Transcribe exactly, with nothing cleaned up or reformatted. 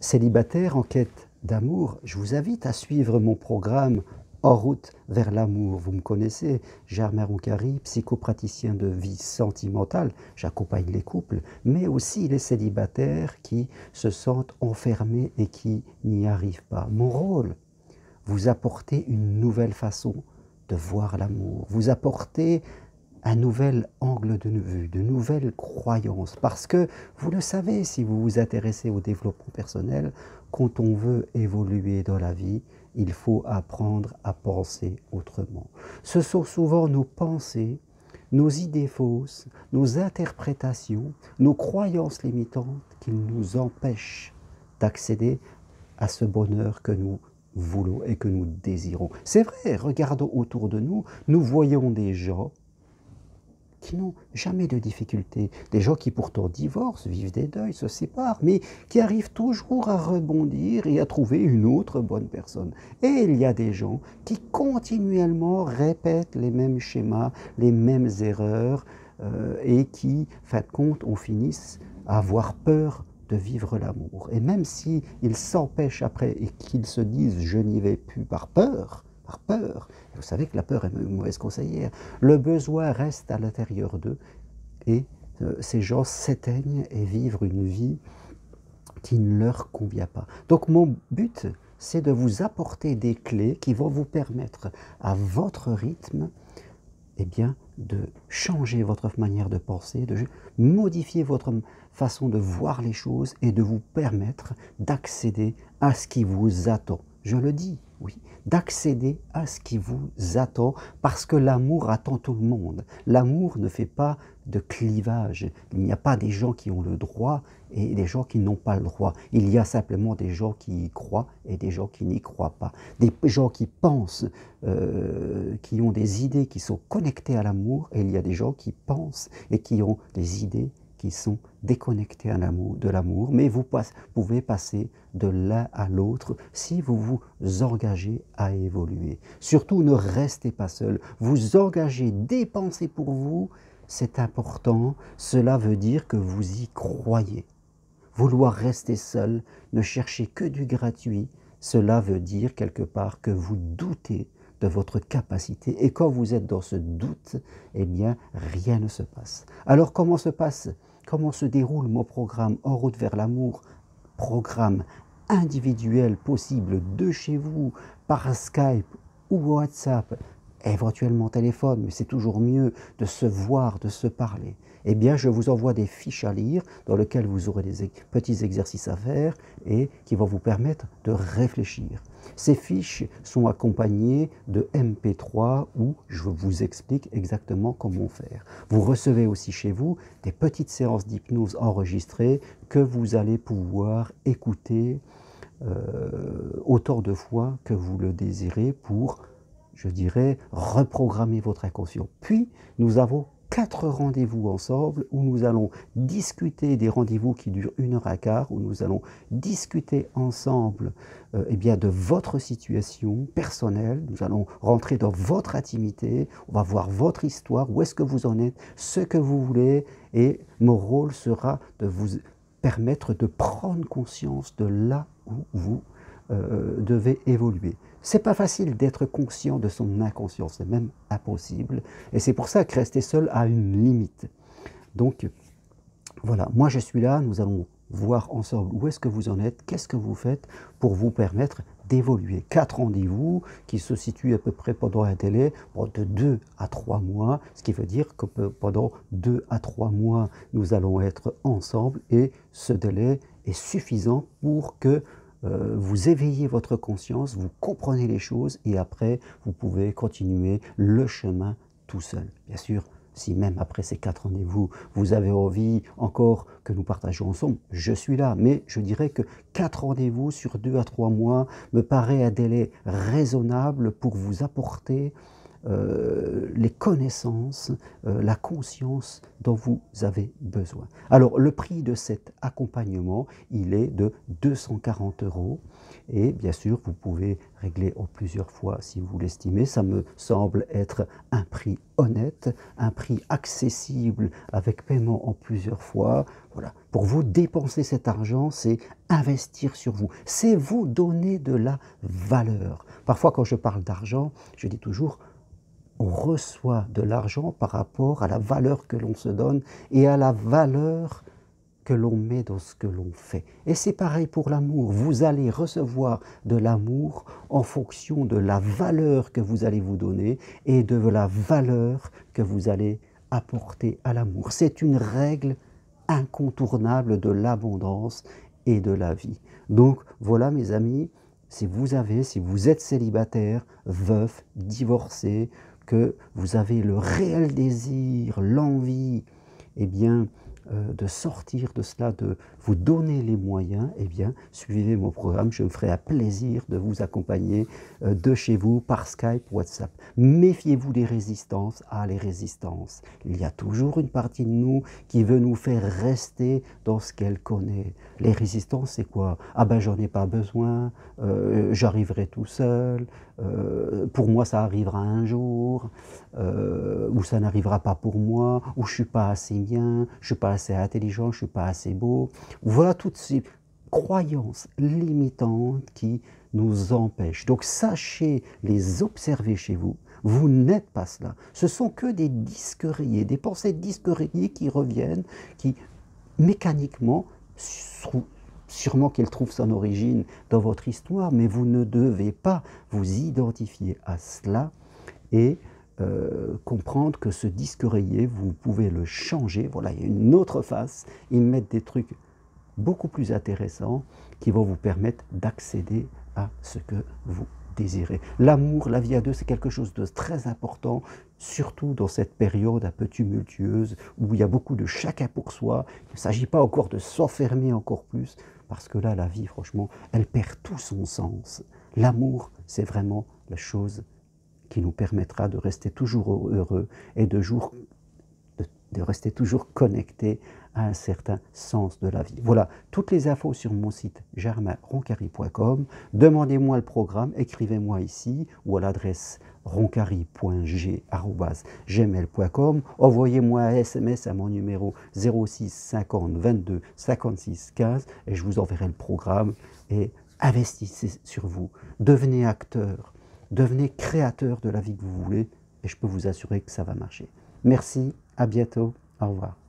Célibataire en quête d'amour, je vous invite à suivre mon programme En route vers l'amour. Vous me connaissez, Germain Roncari, psychopraticien de vie sentimentale. J'accompagne les couples, mais aussi les célibataires qui se sentent enfermés et qui n'y arrivent pas. Mon rôle, vous apporter une nouvelle façon de voir l'amour, vous apporter un nouvel angle de vue, de nouvelles croyances. Parce que, vous le savez, si vous vous intéressez au développement personnel, quand on veut évoluer dans la vie, il faut apprendre à penser autrement. Ce sont souvent nos pensées, nos idées fausses, nos interprétations, nos croyances limitantes qui nous empêchent d'accéder à ce bonheur que nous voulons et que nous désirons. C'est vrai, regardons autour de nous, nous voyons des gens qui n'ont jamais de difficultés, des gens qui pourtant divorcent, vivent des deuils, se séparent, mais qui arrivent toujours à rebondir et à trouver une autre bonne personne. Et il y a des gens qui continuellement répètent les mêmes schémas, les mêmes erreurs, euh, et qui, fin de compte, on finisse à avoir peur de vivre l'amour. Et même s'ils s'empêchent après et qu'ils se disent « je n'y vais plus » par peur, par peur, vous savez que la peur est une mauvaise conseillère, le besoin reste à l'intérieur d'eux et euh, ces gens s'éteignent et vivent une vie qui ne leur convient pas. Donc mon but, c'est de vous apporter des clés qui vont vous permettre à votre rythme eh bien, de changer votre manière de penser, de modifier votre façon de voir les choses et de vous permettre d'accéder à ce qui vous attend. Je le dis, oui, d'accéder à ce qui vous attend parce que l'amour attend tout le monde. L'amour ne fait pas de clivage. Il n'y a pas des gens qui ont le droit et des gens qui n'ont pas le droit. Il y a simplement des gens qui y croient et des gens qui n'y croient pas. Des gens qui pensent, euh, qui ont des idées qui sont connectées à l'amour et il y a des gens qui pensent et qui ont des idées qui sont déconnectés à l'amour, de l'amour, mais vous passe, pouvez passer de l'un à l'autre si vous vous engagez à évoluer. Surtout, ne restez pas seul. Vous engagez, dépensez pour vous, c'est important. Cela veut dire que vous y croyez. Vouloir rester seul, ne chercher que du gratuit, cela veut dire quelque part que vous doutez de votre capacité. Et quand vous êtes dans ce doute, eh bien, rien ne se passe. Alors, comment se passe Comment se déroule mon programme En route vers l'amour? Programme individuel possible de chez vous, par Skype ou WhatsApp, éventuellement téléphone, mais c'est toujours mieux de se voir, de se parler. Eh bien, je vous envoie des fiches à lire dans lesquelles vous aurez des petits exercices à faire et qui vont vous permettre de réfléchir. Ces fiches sont accompagnées de M P trois où je vous explique exactement comment faire. Vous recevez aussi chez vous des petites séances d'hypnose enregistrées que vous allez pouvoir écouter euh, autant de fois que vous le désirez pour, je dirais, reprogrammer votre inconscient. Puis, nous avons quatre rendez-vous ensemble où nous allons discuter des rendez-vous qui durent une heure et quart, où nous allons discuter ensemble euh, eh bien, de votre situation personnelle, nous allons rentrer dans votre intimité, on va voir votre histoire, où est-ce que vous en êtes, ce que vous voulez, et mon rôle sera de vous permettre de prendre conscience de là où vous euh, devez évoluer. C'est pas facile d'être conscient de son inconscient, c'est même impossible. Et c'est pour ça que rester seul a une limite. Donc, voilà, moi je suis là, nous allons voir ensemble où est-ce que vous en êtes, qu'est-ce que vous faites pour vous permettre d'évoluer. Quatre rendez-vous qui se situent à peu près pendant un délai de deux à trois mois, ce qui veut dire que pendant deux à trois mois, nous allons être ensemble et ce délai est suffisant pour que Euh, vous éveillez votre conscience, vous comprenez les choses et après, vous pouvez continuer le chemin tout seul. Bien sûr, si même après ces quatre rendez-vous, vous avez envie encore que nous partagions ensemble, je suis là. Mais je dirais que quatre rendez-vous sur deux à trois mois me paraît un délai raisonnable pour vous apporter euh, les connaissances, euh, la conscience dont vous avez besoin. Alors, le prix de cet accompagnement, il est de deux cent quarante euros. Et bien sûr, vous pouvez régler en plusieurs fois si vous l'estimez. Ça me semble être un prix honnête, un prix accessible avec paiement en plusieurs fois. Voilà. Pour vous, dépenser cet argent, c'est investir sur vous. C'est vous donner de la valeur. Parfois, quand je parle d'argent, je dis toujours, on reçoit de l'argent par rapport à la valeur que l'on se donne et à la valeur que l'on met dans ce que l'on fait. Et c'est pareil pour l'amour. Vous allez recevoir de l'amour en fonction de la valeur que vous allez vous donner et de la valeur que vous allez apporter à l'amour. C'est une règle incontournable de l'abondance et de la vie. Donc voilà mes amis, si vous avez, si vous êtes célibataire, veuf, divorcé, que vous avez le réel désir, l'envie, eh bien, euh, de sortir de cela, de vous donner les moyens, eh bien, suivez mon programme, je me ferai un plaisir de vous accompagner euh, de chez vous par Skype, WhatsApp. Méfiez-vous des résistances. Ah, les résistances, il y a toujours une partie de nous qui veut nous faire rester dans ce qu'elle connaît. Les résistances, c'est quoi? Ah ben, j'en ai pas besoin, euh, j'arriverai tout seul, euh, pour moi ça arrivera un jour, euh, ou ça n'arrivera pas pour moi, ou je suis pas assez bien, je suis pas assez intelligent, je suis pas assez beau. Voilà toutes ces croyances limitantes qui nous empêchent. Donc sachez les observer chez vous. Vous n'êtes pas cela. Ce sont que des disques rayés, des pensées disques rayés qui reviennent, qui mécaniquement, sûrement qu'elles trouvent son origine dans votre histoire, mais vous ne devez pas vous identifier à cela et euh, comprendre que ce disque rayé, vous pouvez le changer. Voilà, il y a une autre face. Ils mettent des trucs beaucoup plus intéressants qui vont vous permettre d'accéder à ce que vous désirez. L'amour, la vie à deux, c'est quelque chose de très important, surtout dans cette période un peu tumultueuse où il y a beaucoup de chacun pour soi. Il ne s'agit pas encore de s'enfermer encore plus, parce que là, la vie, franchement, elle perd tout son sens. L'amour, c'est vraiment la chose qui nous permettra de rester toujours heureux et de, jour, de, de rester toujours connecté à un certain sens de la vie. Voilà, toutes les infos sur mon site germain roncary point com. Demandez-moi le programme, écrivez-moi ici ou à l'adresse roncary point g arobase gmail point com. Envoyez-moi un S M S à mon numéro zéro six cinquante vingt-deux cinquante-six quinze et je vous enverrai le programme. Et investissez sur vous, devenez acteur, devenez créateur de la vie que vous voulez et je peux vous assurer que ça va marcher. Merci, à bientôt, au revoir.